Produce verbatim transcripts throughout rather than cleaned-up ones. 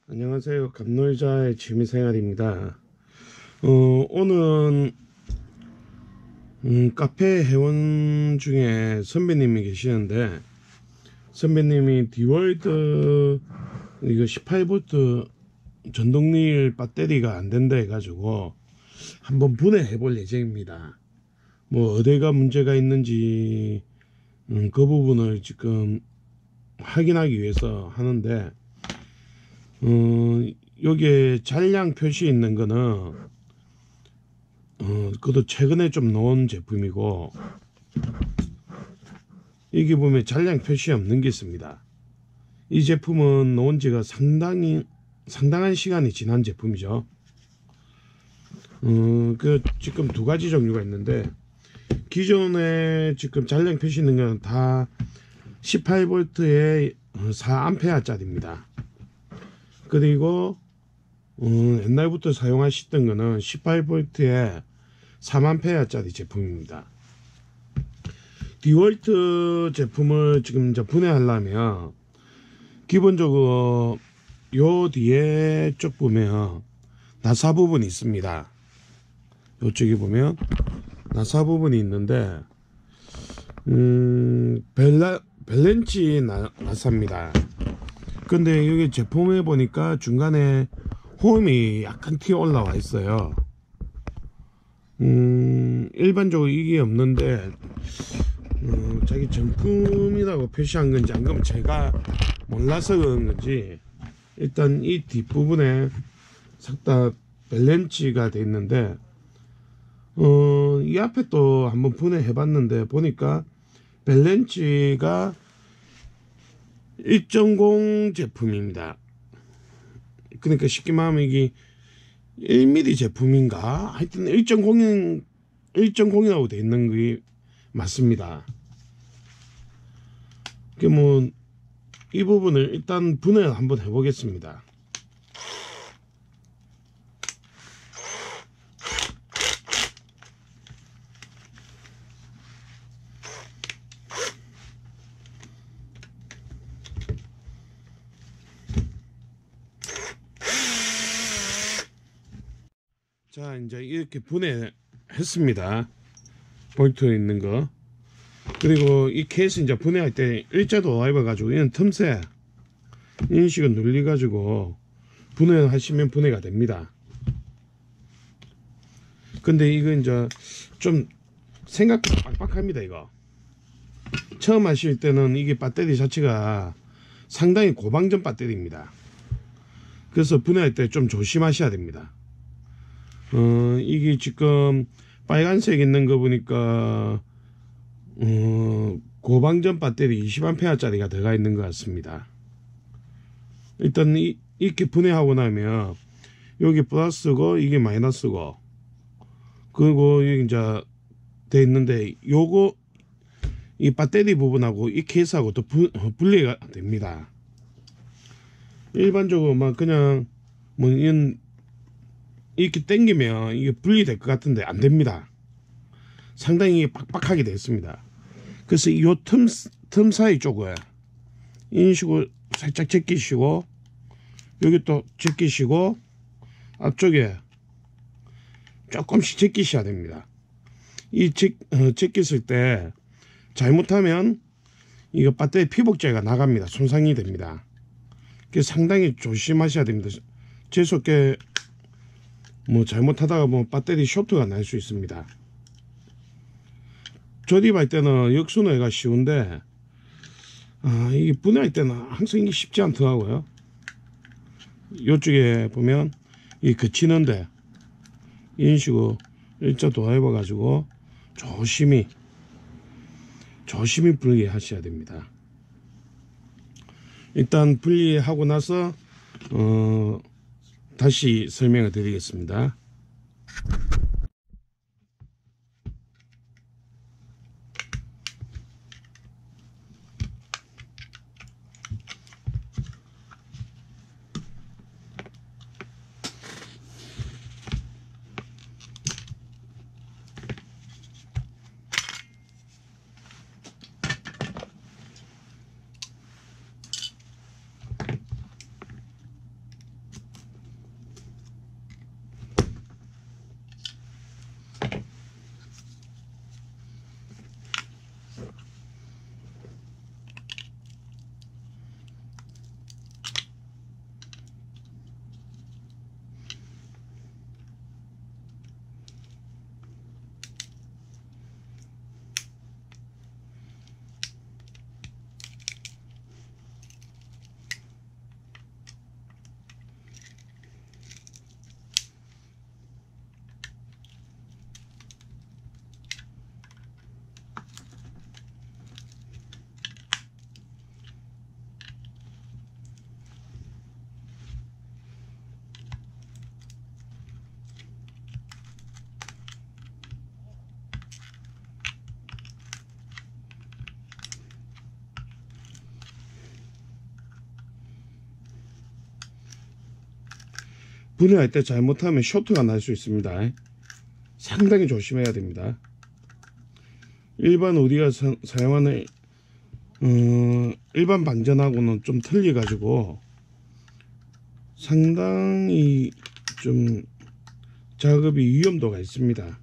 안녕하세요. 갑놀자의 취미생활입니다. 어, 오늘 음, 카페 회원 중에 선배님이 계시는데 선배님이 디월드 이거 십팔 볼트 전동릴 배터리가 안 된다 해가지고 한번 분해해 볼 예정입니다. 뭐 어디가 문제가 있는지 음, 그 부분을 지금 확인하기 위해서 하는데 어, 여기에 잔량 표시 있는 거는 어, 그것도 최근에 좀 나온 제품이고 여기 보면 잔량 표시 없는 게 있습니다. 이 제품은 나온 지가 상당히 상당한 시간이 지난 제품이죠. 어, 그 지금 두 가지 종류가 있는데 기존에 지금 잔량 표시 있는 건 다 십팔 볼트에 사 암페어 짜리입니다. 그리고 어, 옛날부터 사용하시던 거는 십팔 볼트에 삼 암페어 짜리 제품입니다. 디월트 제품을 지금 이제 분해하려면 기본적으로 요 뒤에 쪽 보면 나사 부분이 있습니다. 요쪽에 보면 나사 부분이 있는데 음 벨라, 벨렌치 나, 나사입니다. 근데 여기 제품에 보니까 중간에 홈이 약간 튀어 올라와 있어요. 음 일반적으로 이게 없는데 어, 자기 정품이라고 표시한 건지 안 그러면 제가 몰라서 그런 건지 일단 이 뒷부분에 싹 다 벨렌치가 돼 있는데 어, 이 앞에 또 한번 분해해 봤는데 보니까 벨렌치가 일 점 공 제품입니다. 그러니까 쉽게 말하면 이게 일 밀리미터 제품인가 하여튼 일 점 공인 일 점 공이라고 돼 있는 게 맞습니다. 그 뭐 이 부분을 일단 분해를 한번 해보겠습니다. 자, 이제 이렇게 분해했습니다. 볼트 있는 거. 그리고 이 케이스 이제 분해할 때 일자도 와이버 가지고 이런 틈새 이런 식으로 눌리 가지고 분해하시면 분해가 됩니다. 근데 이거 이제 좀 생각보다 빡빡합니다. 이거 처음 하실 때는 이게 배터리 자체가 상당히 고방전 배터리입니다. 그래서 분해할 때 좀 조심하셔야 됩니다. 어 이게 지금 빨간색 있는 거 보니까 어, 고방전 배터리 이십 암페어 짜리가 들어가 있는 것 같습니다. 일단 이, 이렇게 분해하고 나면 여기 플러스고 이게 마이너스고 그리고 여기 이제 돼 있는데 요거 이 배터리 부분하고 이 케이스하고 또 분, 분리가 됩니다. 일반적으로 막 그냥 뭐 이런 이렇게 당기면 이게 분리될 것 같은데 안 됩니다. 상당히 빡빡하게 되어 있습니다. 그래서 이 틈, 틈 사이 쪽에 이런 식으로 살짝 제끼시고 여기 또 제끼시고 앞쪽에 조금씩 제끼셔야 됩니다. 이 제, 어, 제끼실 때 잘못하면 이거 배터리 피복제가 나갑니다. 손상이 됩니다. 그래서 상당히 조심하셔야 됩니다. 재수없게 뭐 잘못하다가 뭐 배터리 쇼트가 날 수 있습니다. 조립할 때는 역순회가 쉬운데 아, 이게 분해할 때는 항상 이게 쉽지 않더라고요. 이쪽에 보면 이 그치는데 이런 식으로 일자 도와입어 가지고 조심히 조심히 분리하셔야 됩니다. 일단 분리하고 나서 어, 다시 설명을 드리겠습니다. 분해할 때 잘못하면 쇼트가 날 수 있습니다. 상당히 조심해야 됩니다. 일반 우리가 사, 사용하는 어, 일반 방전하고는 좀 틀려 가지고 상당히 좀 작업이 위험도가 있습니다.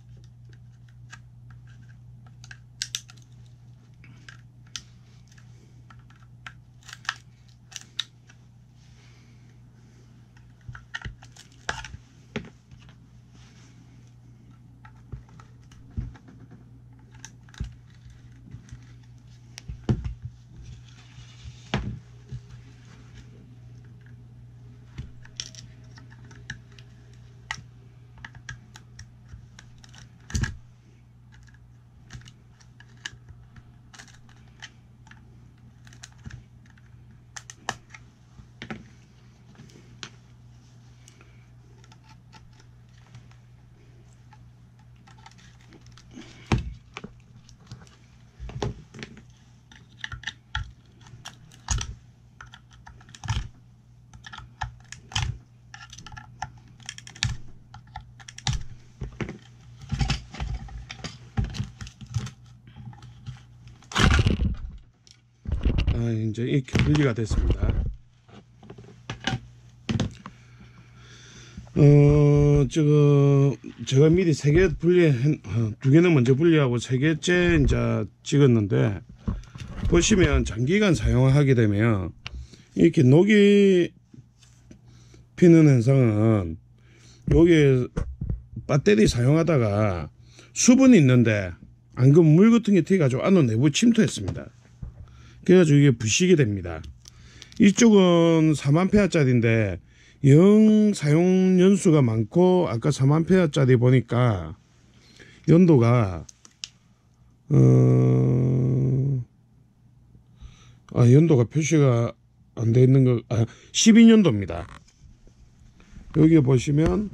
아, 이제 이렇게 분리가 됐습니다. 어, 저거, 제가 미리 세 개 분리, 어, 두 개는 먼저 분리하고 세 개째 이제 찍었는데, 보시면 장기간 사용하게 되면, 이렇게 녹이 피는 현상은, 여기에 배터리 사용하다가 수분이 있는데, 안 그러면 물 같은 게 튀어가지고 안으로 내부 침투했습니다. 그래가지고 이게 부식이 됩니다. 이쪽은 사만 페어짜리인데 영 사용 연수가 많고 아까 사만 페어짜리 보니까 연도가 어... 아 연도가 표시가 안 돼 있는 거 아, 십이 년도입니다. 여기 보시면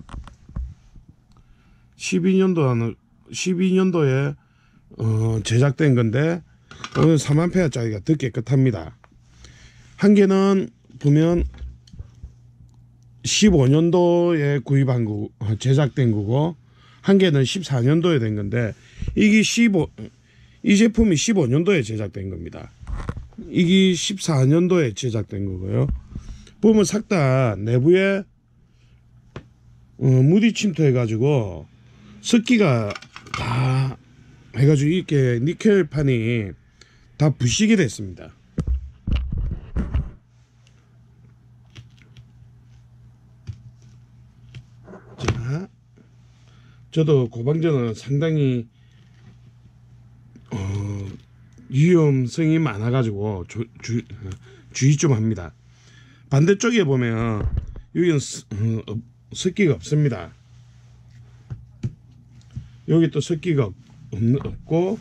십이 년도 하는 십이 년도에 어, 제작된 건데 오늘 사만 페어짜리가 더 깨끗합니다. 한 개는 보면 십오 년도에 구입한 거 제작된 거고 한 개는 십사 년도에 된 건데 이게 십오 이 제품이 십오 년도에 제작된 겁니다. 이게 십사 년도에 제작된 거고요. 보면 싹 다 내부에 어, 물이 침투해 가지고 습기가 다 해가지고 이렇게 니켈판이 다 부식이 됐습니다. 자, 저도 고방전은 상당히 어, 위험성이 많아가지고 주, 주, 주의 좀 합니다. 반대쪽에 보면 여기는 스, 어, 습기가 없습니다. 여기 또 습기가 없, 없고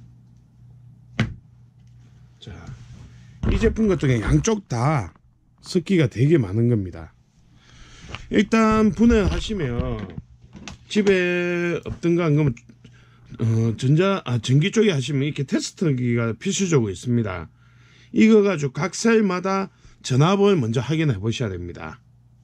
자, 이 제품 같은 경우 양쪽 다 습기가 되게 많은 겁니다. 일단 분해하시면 집에 없던가 안 그러면 어, 전자 아 전기 쪽에 하시면 이렇게 테스트기가 필수적으로 있습니다. 이거 가지고 각 셀마다 전압을 먼저 확인해 보셔야 됩니다.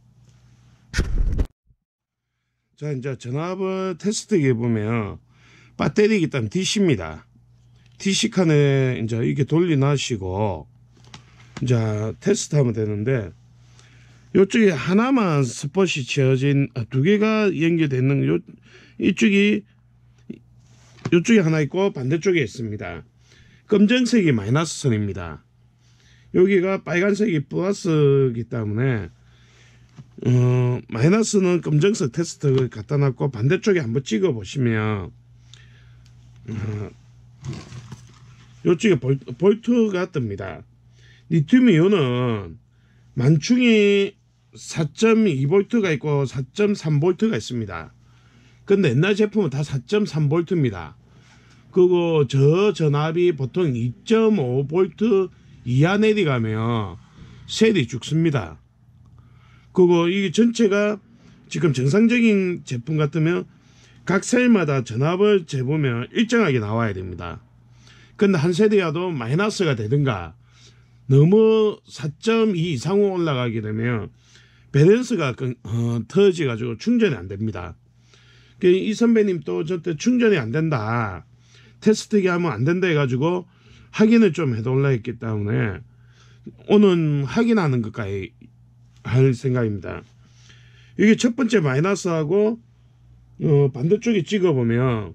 자, 이제 전압을 테스트기에 보면 배터리기 때문에 디씨입니다. 디씨 칸에 이제 이렇게 돌려놔시고 이제 테스트하면 되는데 이쪽에 하나만 스폿이 채워진 아, 두 개가 연결되는 요 이쪽이 이쪽에 하나 있고 반대쪽에 있습니다. 검정색이 마이너스 선입니다. 여기가 빨간색이 플러스이기 때문에 어, 마이너스는 검정색 테스트를 갖다 놨고 반대쪽에 한번 찍어 보시면 어, 이쪽에 볼트, 볼트가 뜹니다. 리튬 이온은 만충이 사 점 이 볼트가 있고 사 점 삼 볼트가 있습니다. 근데 옛날 제품은 다 사 점 삼 볼트입니다. 그리고 저 전압이 보통 이 점 오 볼트 이하 내려가면 셀이 죽습니다. 그리고 이게 전체가 지금 정상적인 제품 같으면 각 셀마다 전압을 재보면 일정하게 나와야 됩니다. 근데 한 세대라도 마이너스가 되든가 너무 사 점 이 이상으로 올라가게 되면 밸런스가 어, 터져 가지고 충전이 안 됩니다. 이 선배님 또 저때 충전이 안 된다, 테스트기 하면 안 된다 해가지고 확인을 좀 해달라 했기 때문에 오늘 확인하는 것까지 할 생각입니다. 이게 첫 번째 마이너스하고 어, 반대쪽에 찍어보면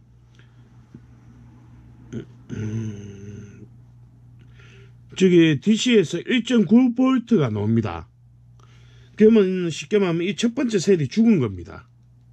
음, 저기 디씨에서 일 점 구 볼트가 나옵니다. 그러면 쉽게 말하면 이 첫 번째 셀이 죽은 겁니다.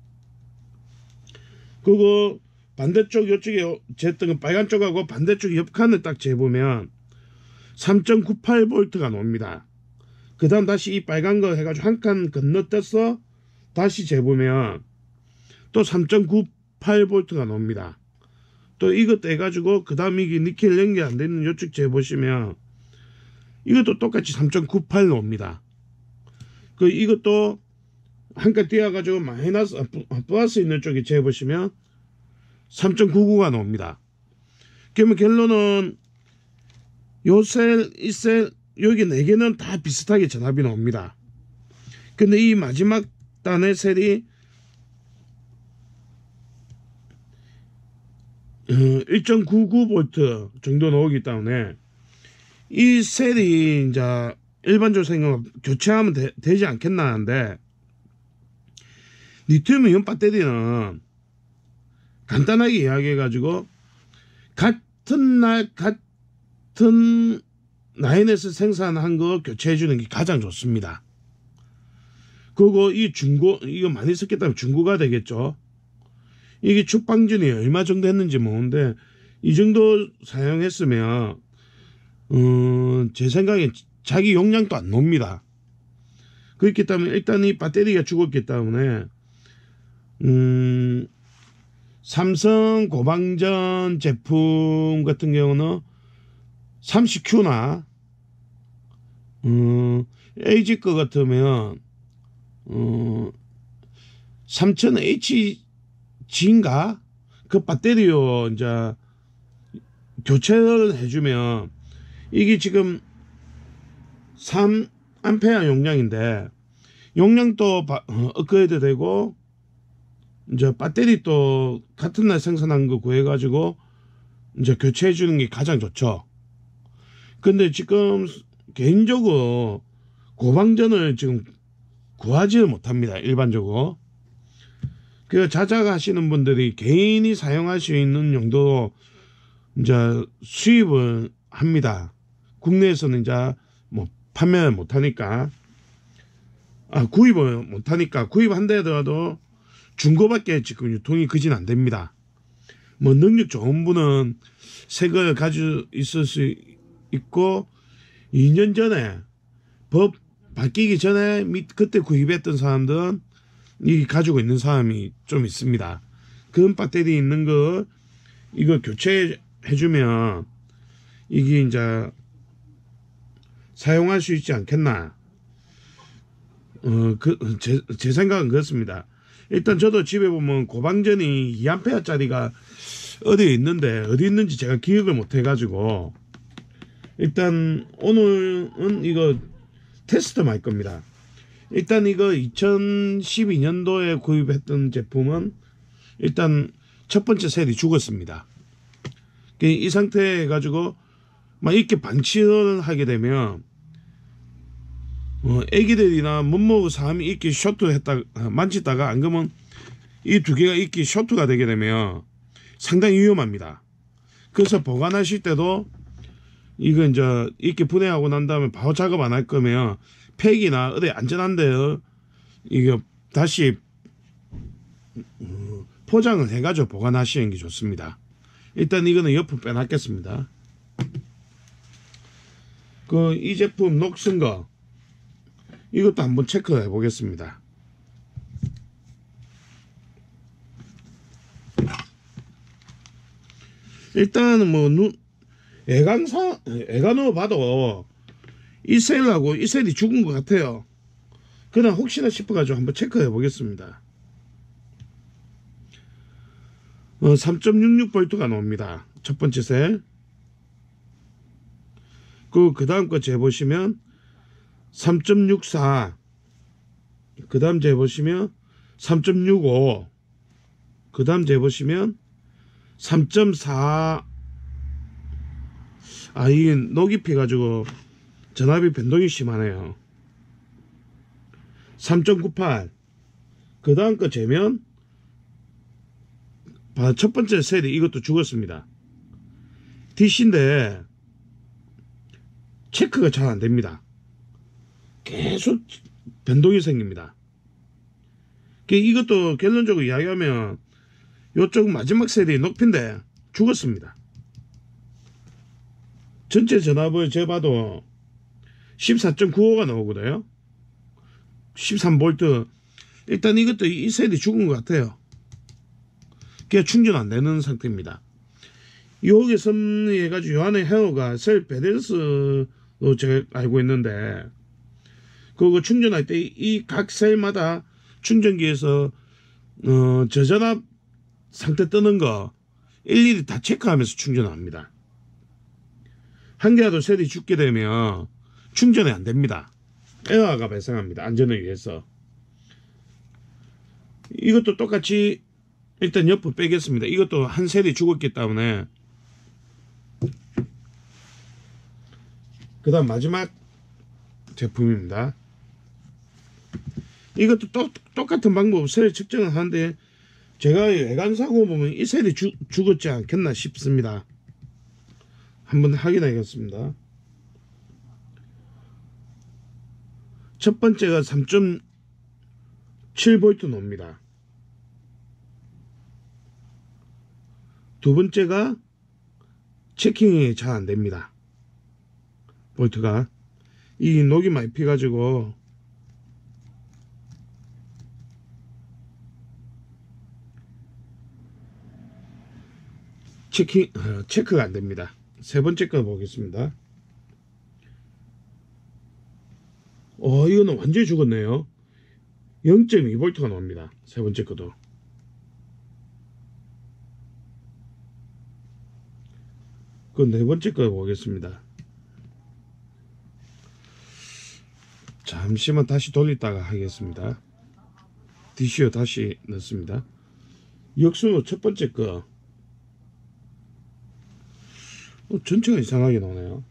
그거 반대쪽 이쪽에 쟀던 빨간 쪽하고 반대쪽 옆칸을 딱 재보면 삼 점 구팔 볼트가 나옵니다. 그 다음 다시 이 빨간 거 해가지고 한 칸 건너뛰어서 다시 재보면 또 삼 점 구팔 볼트가 나옵니다. 또 이것도 해가지고 그 다음 이게 니켈 연결 안 되는 이쪽 재보시면 이것도 똑같이 삼 점 구팔 나옵니다. 그 이것도 한 칸 띄어가지고 마이너스 플러스 있는 쪽에 재보시면 삼 점 구구가 나옵니다. 그러면 결론은 요 셀, 이 셀, 여기 네 개는 다 비슷하게 전압이 나옵니다. 근데 이 마지막 단의 셀이 일 점 구구 볼트 정도 나오기 때문에 이 셀이 이제 일반적으로 생각하면 교체하면 되, 되지 않겠나 하는데, 리튬이온 배터리는 간단하게 이야기해가지고 같은 날 같은 라인에서 생산한 거 교체해주는 게 가장 좋습니다. 그리고 이 중고, 이거 많이 썼기 때문에 중고가 되겠죠. 이게 주방전이 얼마 정도 했는지 모르는데 이 정도 사용했으면 음, 제 생각에 자기 용량도 안 나옵니다. 그렇기 때문에 일단 이 배터리가 죽었기 때문에 음, 삼성 고방전 제품 같은 경우는 삼십 큐나 음, 에이지 거 같으면 음, 삼천 에이치지인가 그 배터리로 이제 교체를 해주면 이게 지금 삼 암페어 용량인데 용량도 바, 어, 업그레이드 되고 이제 배터리 또 같은 날 생산한 거 구해가지고 이제 교체해 주는 게 가장 좋죠. 근데 지금 개인적으로 고방전을 지금 구하지를 못합니다. 일반적으로. 그 자작 하시는 분들이 개인이 사용할 수 있는 용도로 이제 수입을 합니다. 국내에서는 이제 뭐 판매를 못하니까, 아 구입을 못하니까 구입한다 하더라도 중고밖에 지금 유통이 그진 안 됩니다. 뭐 능력 좋은 분은 새 걸 가지고 있을 수 있고 이 년 전에 법 바뀌기 전에 그때 구입했던 사람들은 이 가지고 있는 사람이 좀 있습니다. 금 배터리 있는 거 이거 교체해 주면 이게 이제 사용할 수 있지 않겠나. 어, 그, 제, 제 생각은 그렇습니다. 일단 저도 집에 보면 고방전이 이 암페어 짜리가 어디에 있는데 어디 있는지 제가 기억을 못 해가지고 일단 오늘은 이거 테스트만 할 겁니다. 일단 이거 이천십이 년도에 구입했던 제품은 일단 첫 번째 셀이 죽었습니다. 이 상태 해가지고 막 이렇게 방치를 하게 되면 어, 애기들이나 못 먹은 사람이 이렇게 쇼트 했다 만지다가 안 그러면 이 두 개가 이렇게 쇼트가 되게 되면 상당히 위험합니다. 그래서 보관하실 때도 이거 이제 이렇게 분해하고 난 다음에 바로 작업 안 할 거면 팩이나 어디 안전한데 이거 다시 포장을 해가지고 보관하시는 게 좋습니다. 일단 이거는 옆으로 빼놨겠습니다. 그 이 제품 녹슨 거 이것도 한번 체크해 보겠습니다. 일단은 뭐 눈, 애간사 애간으로 봐도 이 셀하고 이 셀이 죽은 것 같아요. 그냥 혹시나 싶어가지고 한번 체크해 보겠습니다. 어, 삼 점 육육 볼트가 나옵니다. 첫 번째 셀. 그, 그 다음 거 재보시면 삼 점 육사, 그 다음 재보시면 삼 점 육오, 그 다음 재보시면 삼 점 사. 아, 이게 노 깊이 가지고 전압이 변동이 심하네요. 삼 점 구팔. 그 다음 거 재면 첫 번째 셀이 이것도 죽었습니다. 디씨인데 체크가 잘 안됩니다. 계속 변동이 생깁니다. 이것도 결론적으로 이야기하면 이쪽 마지막 셀이 높인데 죽었습니다. 전체 전압을 재봐도 십사 점 구오가 나오거든요. 십삼 볼트. 일단 이것도 이 셀이 죽은 것 같아요. 그게 충전 안 되는 상태입니다. 여기 섭리해가지고 요 안에 헤어가 셀 밸런스로 제가 알고 있는데, 그거 충전할 때 이 각 셀마다 충전기에서 어, 저전압 상태 뜨는 거 일일이 다 체크하면서 충전합니다. 한 개라도 셀이 죽게 되면 충전이 안 됩니다. 에러가 발생합니다. 안전을 위해서. 이것도 똑같이 일단 옆으로 빼겠습니다. 이것도 한 셀이 죽었기 때문에. 그 다음 마지막 제품입니다. 이것도 또, 똑같은 방법 셀 측정을 하는데, 제가 외관사고 보면 이 셀이 주, 죽었지 않겠나 싶습니다. 한번 확인하겠습니다. 첫 번째가 삼 점 칠 볼트 나옵니다. 두 번째가 체킹이 잘 안됩니다. 볼트가 이 녹이 많이 피가지고 체킹, 어, 체크가 안됩니다. 세 번째 거 보겠습니다. 어, 이거는 완전히 죽었네요. 영 점 이 볼트가 나옵니다. 세 번째 거도. 그 네 번째 거 보겠습니다. 잠시만 다시 돌리다가 하겠습니다. 디씨오 다시 넣습니다. 역순으로 첫 번째 거. 어, 전체가 이상하게 나오네요.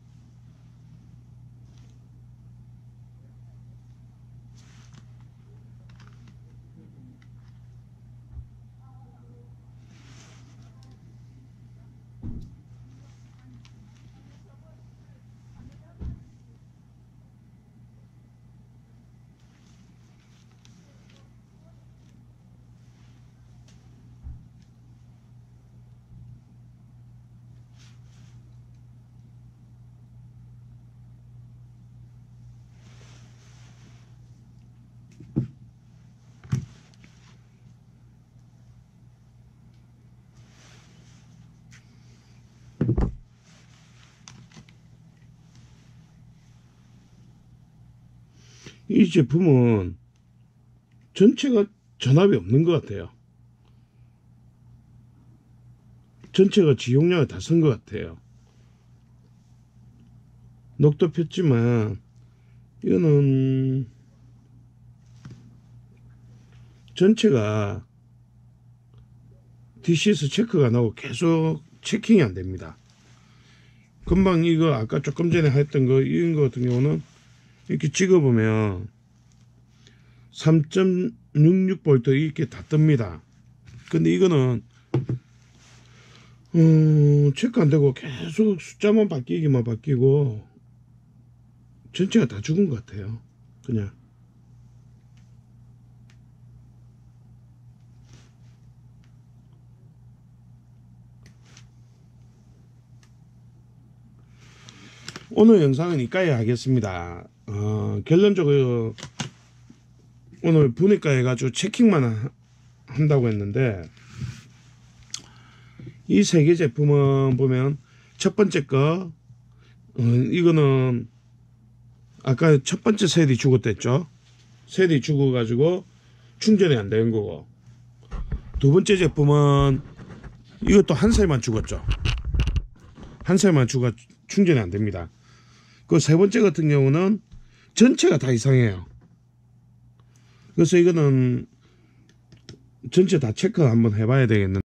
이 제품은 전체가 전압이 없는 것 같아요. 전체가 지용량을 다 쓴 것 같아요. 녹도 폈지만 이거는 전체가 디씨에서 체크가 나오고 계속 체킹이 안 됩니다. 금방 이거 아까 조금 전에 했던 거 이런 거 같은 경우는 이렇게 찍어보면 삼 점 육육 볼트 이렇게 다 뜹니다. 근데 이거는 어, 체크 안 되고 계속 숫자만 바뀌기만 바뀌고 전체가 다 죽은 것 같아요. 그냥. 오늘 영상은 이까지 하겠습니다. 어, 결론적으로 오늘 보니까 해가지고 체킹만 한다고 했는데, 이 세 개 제품은 보면 첫 번째 거 어, 이거는 아까 첫 번째 셀이 죽었댔죠. 셀이 죽어가지고 충전이 안 되는 거고, 두 번째 제품은 이것도 한 셀만 죽었죠. 한 셀만 죽어 충전이 안 됩니다. 그 세 번째 같은 경우는 전체가 다 이상해요. 그래서 이거는 전체 다 체크 한번 해봐야 되겠는데